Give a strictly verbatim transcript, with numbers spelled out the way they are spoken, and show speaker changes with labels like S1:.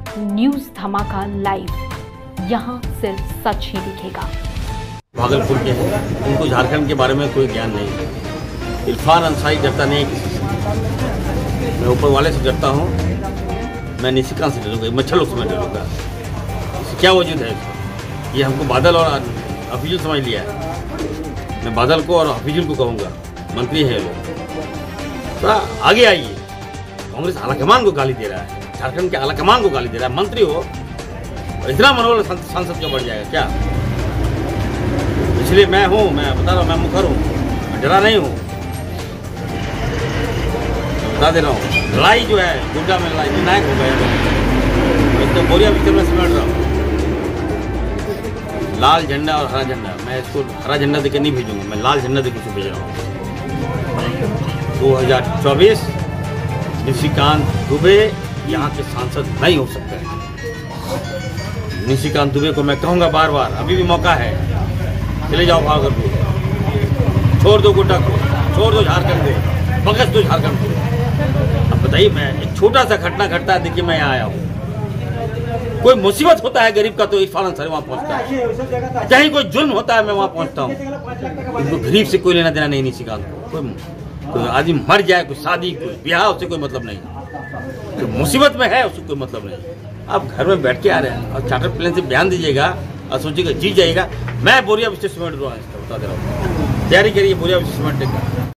S1: News धमाका live, यहाँ सिर्फ सच ही दिखेगा।
S2: भागलपुर के हैं, उनको झारखंड के बारे में कोई ज्ञान नहीं है। इरफान अंसारी डरता नहीं है किसी से। मैं ऊपर वाले से डरता हूँ, मैं निशिकांत से डरूंगा, मच्छर लोग से मैं डरूंगा। क्या वजूद है इसका? ये हमको बादल और हफीजुल समझ लिया है। मैं बादल को और हफीजुल को कहूँगा, मंत्री है लोग, थोड़ा आगे आइए। कांग्रेस आलाकमान को गाली दे रहा है, झारखंड के आलाकमान को गाली दे रहा है। मंत्री हो और इतना मनोबल सांसद का बढ़ जाएगा क्या? इसलिए मैं हूँ, मैं बता रहा हूँ, मैं मुखर हूँ, मैं डरा नहीं हूँ। बता दे रहा हूँ, लड़ाई जो है गुड्डा में लड़ाई निर्णायक हो गया। तो बोरिया विषय में समझ रहा हूँ, लाल झंडा और हरा झंडा, मैं इसको हरा झंडा देकर नहीं भेजूंगा, मैं लाल झंडा देकर भेज रहा हूँ। दो हज़ार चौबीस निशिकांत दुबे यहाँ के सांसद नहीं हो सकते हैं। निशिकांत दुबे को मैं कहूँगा बार बार, अभी भी मौका है, चले जाओ भागलपुर, छोड़ दो गुड्डा को, छोड़ दो झारखंड को, बगस दो झारखंड को। अब बताइए, मैं एक छोटा सा घटना घटता है, देखिए मैं यहाँ आया हूँ। कोई मुसीबत होता है गरीब का तो इरफान अंसारी वहाँ पहुँचता है, कहीं कोई जुल्म होता है मैं वहाँ पहुँचता हूँ। इनको गरीब से कोई लेना देना नहीं निशिकांत को। कोई कोई आदमी मर जाए, कोई शादी कोई ब्याह, उससे कोई मतलब नहीं। तो मुसीबत में है उससे कोई मतलब नहीं। आप घर में बैठ के आ रहे हैं और चार्टर प्लेन से बयान दीजिएगा और सोचिएगा जीत जाएगा। मैं बोरिया विषय सीमेंट बता दे रहा हूँ, तैयारी करिए बोरिया विषय सीमेंट का।